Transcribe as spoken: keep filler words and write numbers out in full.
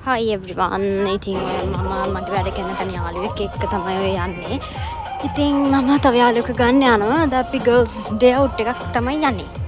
Hi everyone. ඉතින් මම මගේ වැඩ කරන තැන යාළුවෙක් එක්ක තමයි ඔය යන්නේ. ඉතින් මම තව යාළුවෙක් ගන්න යනවා. අද අපි girls day out එකක් තමයි යන්නේ.